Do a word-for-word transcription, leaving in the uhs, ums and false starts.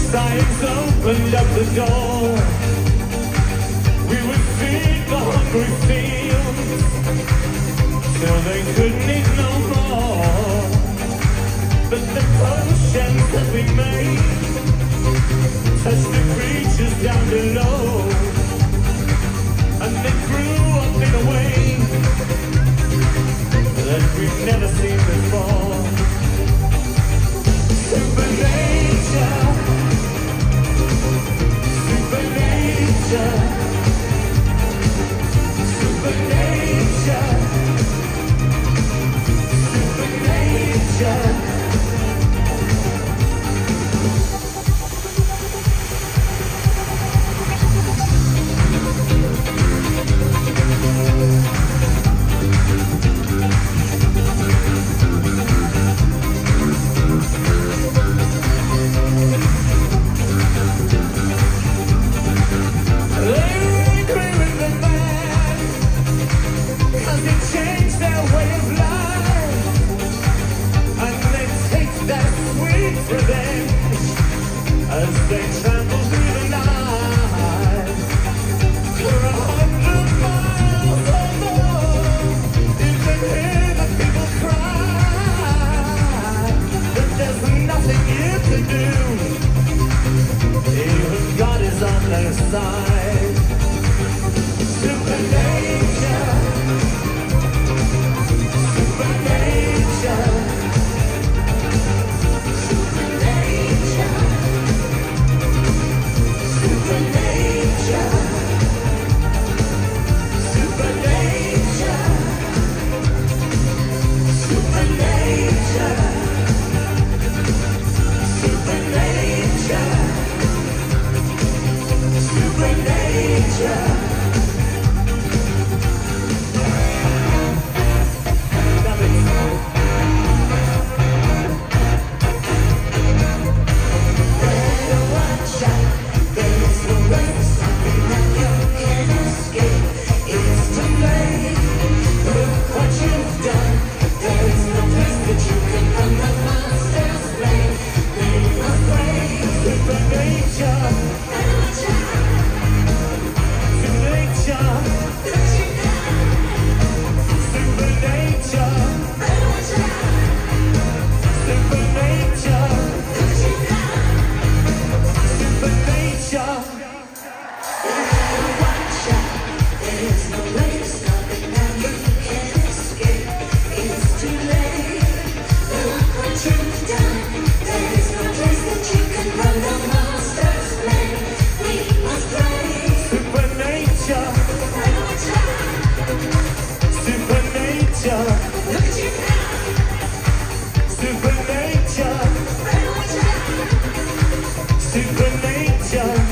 Science opened up the door. We would feed the hungry fields till they couldn't eat no more. But the potions that we made touched the creatures down below, and they grew up in a way that we've never seen before. Super nature, super nature, super nature, super nature. Super nature.